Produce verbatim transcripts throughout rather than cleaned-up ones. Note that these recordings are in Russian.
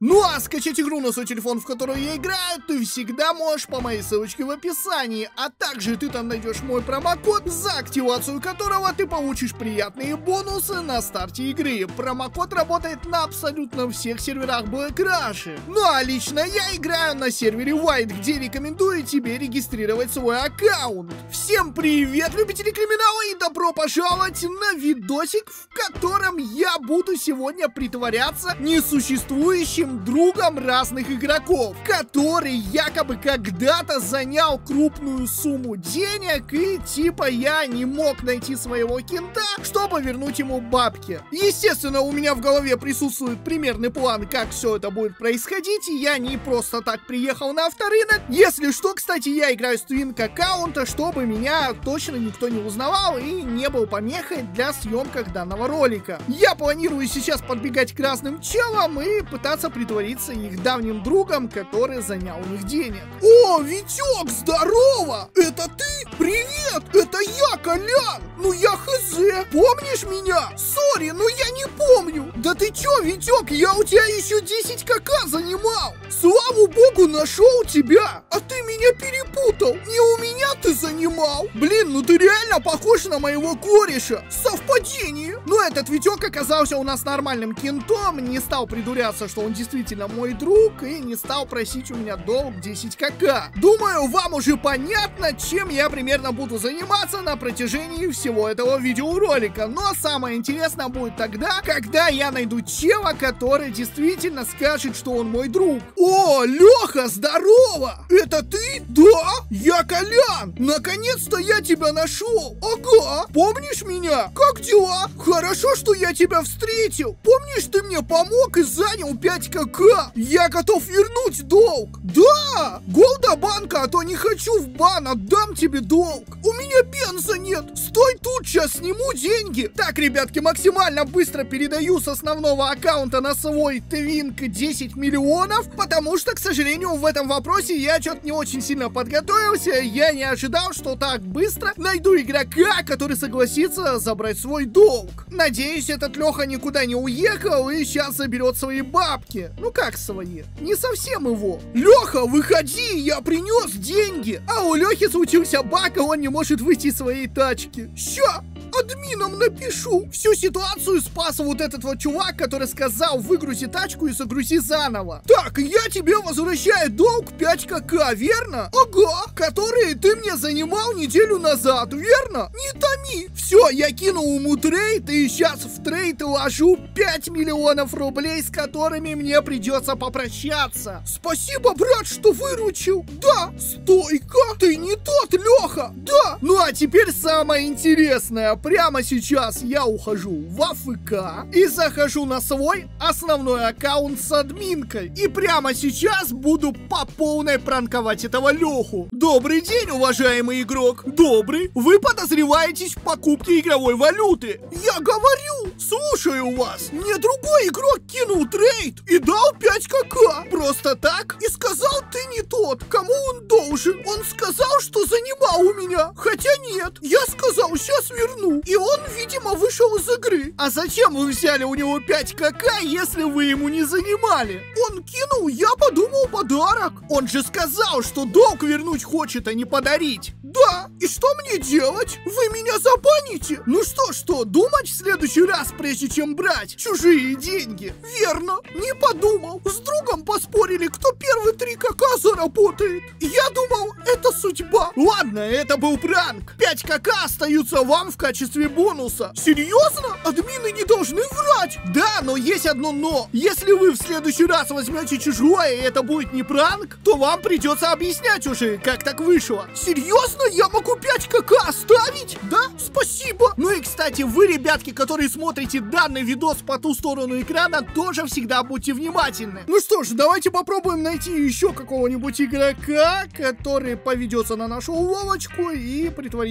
Ну а скачать игру на свой телефон, в которую я играю, ты всегда можешь по моей ссылочке в описании, а также ты там найдешь мой промокод, за активацию которого ты получишь приятные бонусы на старте игры. Промокод работает на абсолютно всех серверах Black Rush. Ну а лично я играю на сервере White, где рекомендую тебе регистрировать свой аккаунт. Всем привет, любители криминала, и добро пожаловать на видосик, в котором я буду сегодня притворяться несуществующим другом разных игроков, который якобы когда-то занял крупную сумму денег, и типа я не мог найти своего кента, чтобы вернуть ему бабки. Естественно, у меня в голове присутствует примерный план, как все это будет происходить, и я не просто так приехал на авторынок. Если что, кстати, я играю с твинк аккаунта, чтобы меня точно никто не узнавал и не был помехой для съемках данного ролика. Я планирую сейчас подбегать к разным челам и пытаться притвориться их давним другом, который занял у них денег. О, Витек, здорово! Это ты? Привет! Это я, Колян! Ну я хз! Помнишь меня? Сори, ну я не помню! Да ты чё, Витек, я у тебя еще десять ка-ка занимал! Слава богу, нашел тебя! А ты меня перепутал! Не у меня ты занимал! Блин, ну ты реально похож на моего кореша! Совпадение! Но этот Витек оказался у нас нормальным кентом, не стал придуряться, что он действительно мой друг, и не стал просить у меня долг десять ка-ка. Думаю, вам уже понятно, чем я примерно буду заниматься на протяжении всего этого видеоролика. Но самое интересное будет тогда, когда я найду чела, который действительно скажет, что он мой друг. О, Леха, здорово! Это ты? Да, я Колян! Наконец-то я тебя нашел! Ага! Помнишь меня? Как дела? Хорошо, что я тебя встретил! Помнишь, ты мне помог и занял пять ка-ка? Я готов вернуть долг! Да! Гол до банка, а то не хочу в бан, отдам тебе долг! У меня бенза нет! Стой тут, сейчас сниму деньги! Так, ребятки, максимально быстро передаю с основного аккаунта на свой твинк десять миллионов, потому что, к сожалению, в этом вопросе я что-то не очень сильно подготовился. Я не ожидал, что так быстро найду игрока, который согласится забрать свой долг. Надеюсь, этот Леха никуда не уехал и сейчас заберет свои бабки. Ну как свои? Не совсем его. Леха, выходи, я принес деньги. А у Лехи случился баг, и он не может выйти из своей тачки. Ща! Админам напишу. Всю ситуацию спас вот этот вот чувак, который сказал: выгрузи тачку и загрузи заново. Так, я тебе возвращаю долг пять ка-ка, верно? Ага, которые ты мне занимал неделю назад, верно? Не томи. Все, я кинул ему трейд, и сейчас в трейд ложу пять миллионов рублей, с которыми мне придется попрощаться. Спасибо, брат, что выручил. Да, стойка. Ты не тот, Леха. Да. Ну а теперь самое интересное. Прямо сейчас я ухожу в а эф ка и захожу на свой основной аккаунт с админкой. И прямо сейчас буду по полной пранковать этого Леху. Добрый день, уважаемый игрок. Добрый. Вы подозреваетесь в покупке игровой валюты. Я говорю, слушаю вас. Мне другой игрок кинул трейд и дал пять ка-ка. Просто так? И сказал, ты не тот, кому он должен. Он сказал, что занимал у меня. Хотя нет. Я сказал, сейчас верну. И он, видимо, вышел из игры. А зачем вы взяли у него пять ка-ка, если вы ему не занимали? Он кинул, я подумал, подарок. Он же сказал, что долг вернуть хочет, а не подарить. Да, и что мне делать? Вы меня забаните? Ну что, что, думать в следующий раз, прежде чем брать чужие деньги? Верно, не подумал. С другом поспорили, кто первый три ка-ка заработает. Я думал, это судьба. Ладно, это был пранк. пять ка-ка остаются вам в качестве бонуса. Серьезно? Админы не должны врать. Да, но есть одно но. Если вы в следующий раз возьмете чужое, и это будет не пранк, то вам придется объяснять уже, как так вышло. Серьезно? Я могу пять ка-ка оставить? Да? Спасибо. Ну и, кстати, вы, ребятки, которые смотрите данный видос по ту сторону экрана, тоже всегда будьте внимательны. Ну что ж, давайте попробуем найти еще какого-нибудь игрока, который поведется на нашу уловочку и притворится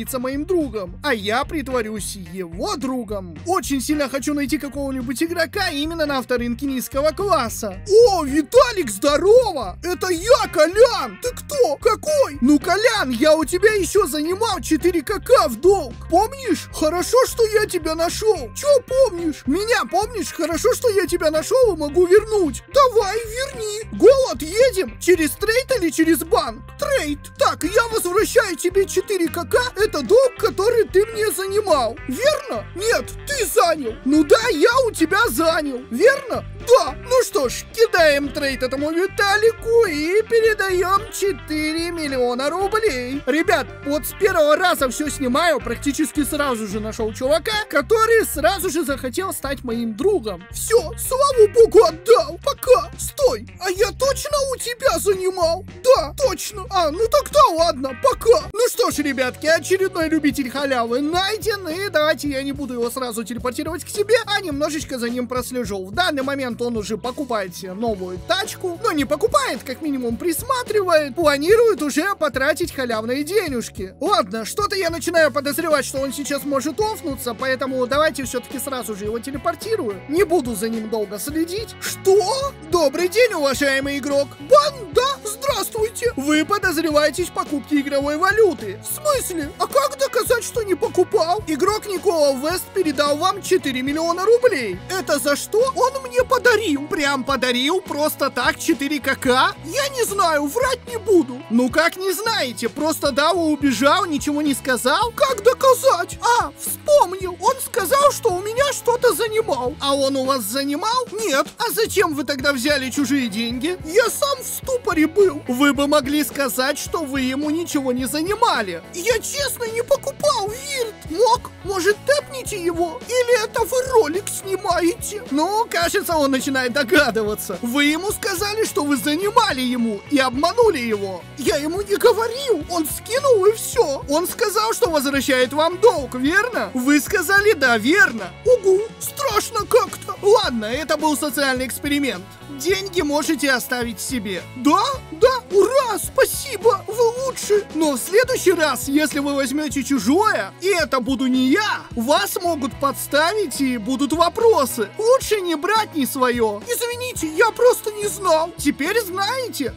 притвориться моим другом, а я притворюсь его другом. Очень сильно хочу найти какого-нибудь игрока именно на авторынке низкого класса. О, Виталик, здорово! Это я, Колян! Ты кто? Какой? Ну, Колян, я у тебя еще занимал четыре ка-ка в долг. Помнишь? Хорошо, что я тебя нашел. Че помнишь? Меня помнишь? Хорошо, что я тебя нашел и могу вернуть. Давай, верни. Голод, едем? Через трейд или через банк? Трейд. Так, я возвращаю тебе четыре ка-ка. Это долг, который ты мне занимал. Верно? Нет, ты занял. Ну да, я у тебя занял. Верно? Да. Ну что ж, кидаем трейд этому Виталику и передаем четыре миллиона рублей. Ребят, вот с первого раза все снимаю, практически сразу же нашел чувака, который сразу же захотел стать моим другом. Все, слава богу, отдал. Пока. Стой, а я точно у тебя занимал? Да, точно. А, ну тогда ладно, пока. Ну что ж, ребятки, очередной любитель халявы найден, и давайте я не буду его сразу телепортировать к себе, а немножечко за ним прослежу. В данный момент он уже покупает себе новую тачку, но не покупает, как минимум присматривает, планирует уже потратить халявные денежки. Ладно, что-то я начинаю подозревать, что он сейчас может офнуться, поэтому давайте все-таки сразу же его телепортирую. Не буду за ним долго следить. Что? Добрый день, уважаемый игрок. Банда, здравствуйте. Вы подозреваетесь в покупке игровой валюты. В смысле? А как доказать, что не покупал? Игрок Никола Вест передал вам четыре миллиона рублей. Это за что? Он мне подарил. Прям подарил? Просто так четыре ка-ка? Я не знаю, врать не буду. Ну как не знаете? Просто дал и убежал, ничего не сказал? Как доказать? А, вспомнил. Он сказал, что у меня что-то занимал. А он у вас занимал? Нет. А зачем вы тогда взяли чужие деньги? Я сам в ступоре был. Вы бы могли сказать, что вы ему ничего не занимали. Я честно не покупал, Вирт. Мог? Может, тэпните его? Или это вы ролик снимаете? Ну, кажется, он начинает догадываться. Вы ему сказали, что вы занимали ему и обманули его. Я ему не говорил. Он скинул и все. Он сказал, что возвращает вам долг, верно? Вы сказали да, верно. Угу, страшно как-то. Ладно, это был социальный эксперимент. Деньги можете оставить себе. Да? Да? Ура! Спасибо! Вы лучше! Но в следующий раз, если вы возьмете чужое, и это буду не я, вас могут подставить и будут вопросы. Лучше не брать не свое. Извините, я просто не знал. Теперь знаете.